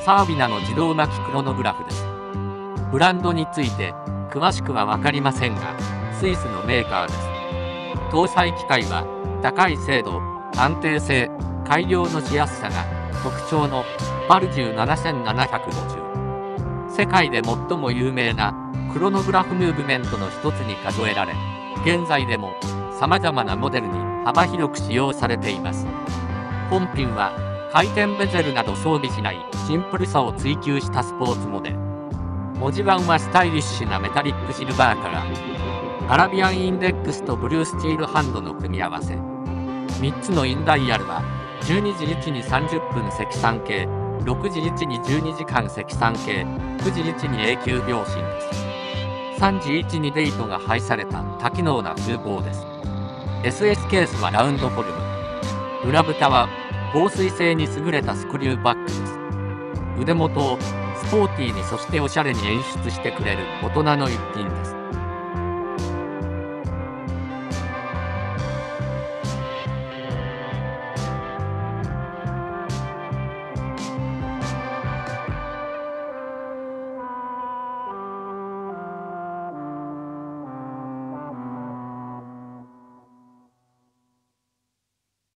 サービナの自動巻きクロノグラフです。ブランドについて詳しくは分かりませんが、スイスのメーカーです。搭載機械は高い精度、安定性、改良のしやすさが特徴のパルジュ7750。世界で最も有名なクロノグラフムーブメントの一つに数えられ、現在でも様々なモデルに幅広く使用されています。本品は回転ベゼルなど装備しないシンプルさを追求したスポーツモデル。文字盤はスタイリッシュなメタリックシルバーからアラビアンインデックスとブルースチールハンドの組み合わせ。3つのインダイヤルは12時1に30分積算計、6時1に12時間積算計、9時1に永久秒針です。3時1にデートが配された多機能な風防です。SS ケースはラウンドフォルム。裏蓋は防水性に優れたスクリューバッグです。腕元をスポーティーにそしておしゃれに演出してくれる大人の一品です。